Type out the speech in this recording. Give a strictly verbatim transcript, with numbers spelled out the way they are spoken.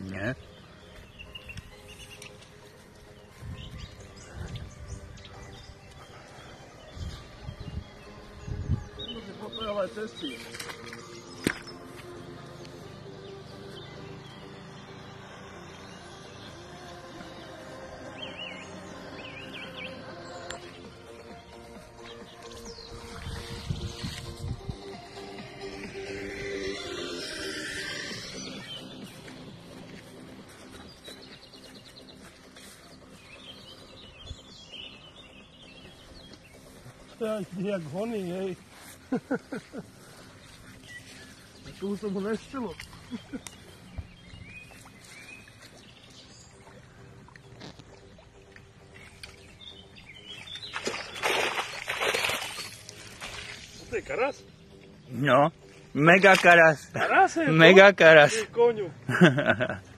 Nie. Muszę poprawiać testy. Tak, jak honí, hej. Tu som ho nešťilo. To je karas? No, mega karas. Karas je to? Mega karas. Je koňu.